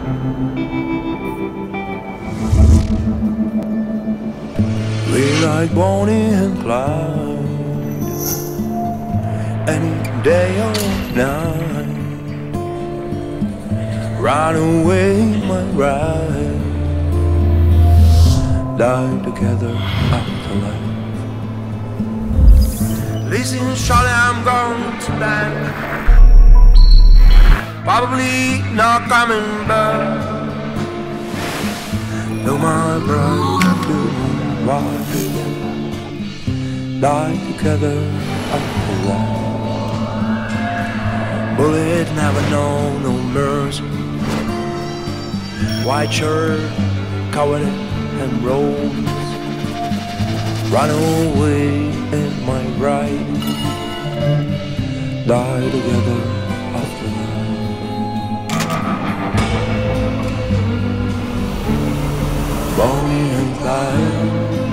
We're like Bonnie and Clyde, any day or night. Run away, my ride. Die together after life. Listen, Charlie, I'm going to bed. Probably not coming back. No, my bride, do ride. Die together after life. Bullet never know no mercy. White shirt, covered and rose. Run away in my ride. Die together after life. Bonnie and Clyde,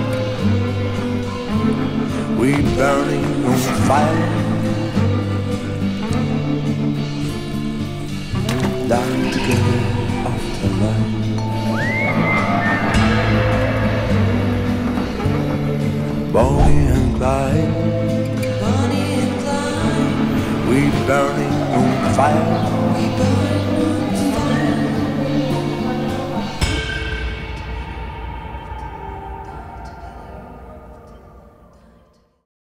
we burning on fire. Die together after life. Bonnie and Clyde, we burning on fire.